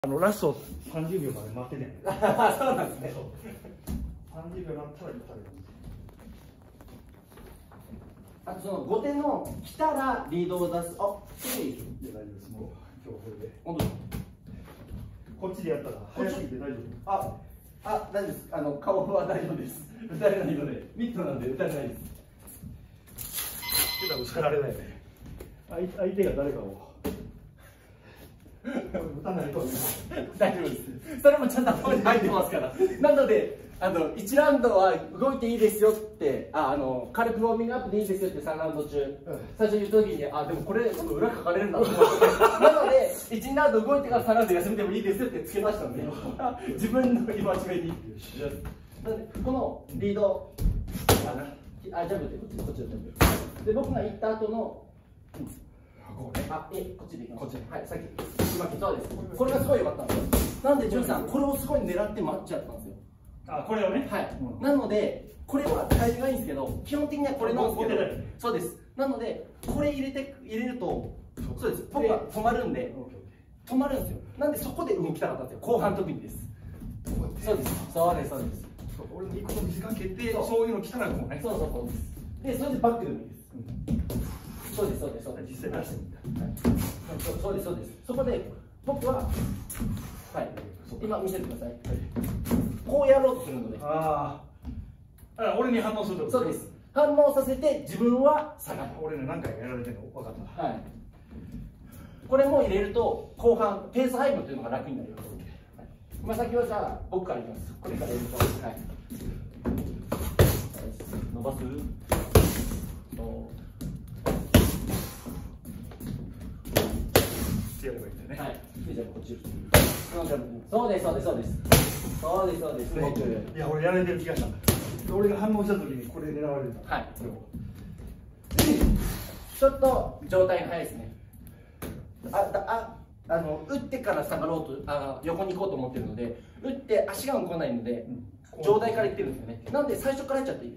ラスト30秒まで待ってね。 そうなんですね。 30秒なったらいったら。 あとその後手の来たらリードを出す。あ、すぐいいでしょ。 いや、大丈夫です。もう今日これで。 本当。 こっちでやったら早すぎて大丈夫。 大丈夫です。顔は大丈夫です。打たれないので、ミットなんで打たれないです。 手が打ちられないね。相手が誰かを。打たないと大丈夫です。それもちゃんと頭に入ってますから。なので、1ラウンドは動いていいですよって、軽くウォーミングアップでいいですよって3ラウンド中、最初に言った時に、でもこれ、ちょっと裏書かれるんだと思って、なので、1ラウンド動いてから3ラウンド休みでもいいですよってつけましたので、自分の戒めに。なので、このリード、ジャブで、こっちのジャブ。で、僕が行った後の、こっちで行きます。こっち。はい、さっき。今、そうです。これがすごい良かったんです。なんで、ジュンさん、これをすごい狙って待っちゃったんですよ。 これをね。 はい。なので、これは大事がいいんですけど、基本的にはこれの。そうです。なので、これ入れると、そうです。僕は止まるんで、止まるんですよ。なんで、そこで動きたかったんですよ。後半の時にです。そうです。そうです。そうです。 俺の一個の時間決定、そういうの来たらもうね。 そうです。で、それでバックでもいいです。そうです。 実際出してみた。 そうです。そこで僕は、はい、今見せてください。こうやろうとするので。 俺に反応すると。 そうです。反応させて自分は下がる。 俺ね、何回かやられてるの分かった。 はい。これも入れると後半ペース配分というのが楽になります。今先はじゃあ僕からいきます。これから入れると、はい。伸ばす。 やればいいんだよね。 はい。じゃあこっち。そうです。 いや、俺やられてる気がしたんだ。俺が反応した時にこれ狙われるんだ。 はい。ちょっと状態が早いですね。打ってから下がろうと、横に行こうと思ってるので、打って足が動かないので、上体からいってるんですよね。なので最初から入っちゃっていいです。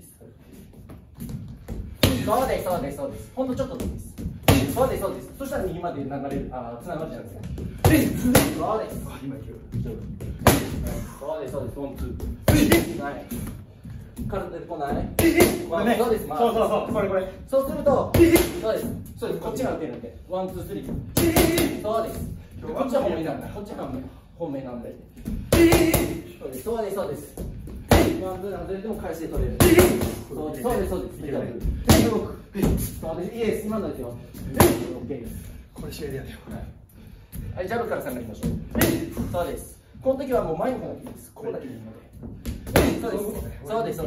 そうです。ほんとちょっとでいいです。そうです。そしたら右まで流れる、つながるじゃないですか。そうです。 今いける。 そうです。ワン、ツー。はい。体で来ない。そうです。 そう、これ。 そうすると、そうです。こっちが打てるんで。ワン、ツー、スリー。そうです。こっちは本命なんだ。本命なんで。そうです。ワン、ツーがずれても返して取れる。そうです。そうです。いいです。今のですよ。OK です。 これ試合でやるよ。 はい、ジャブから下がりましょう。そうです。この時はもう前の方がいいです。ここだけでいいので。そうです。はい。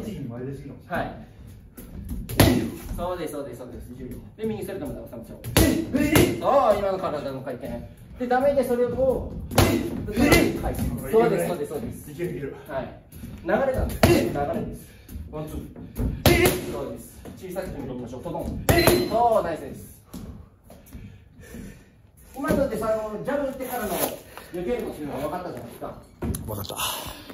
そうです。で、右ストレートまで収めちゃおう。そう、今の体の回転。で、ダメでそれを返す。そうです。 いける。 はい。流れなんです。流れです。ワン、ツー。そうです。小さくてもいきましょう。トドン。そう、ナイスです。今のってジャブ打ってからの避けるのっていうのが分かったじゃないですか。 分かった。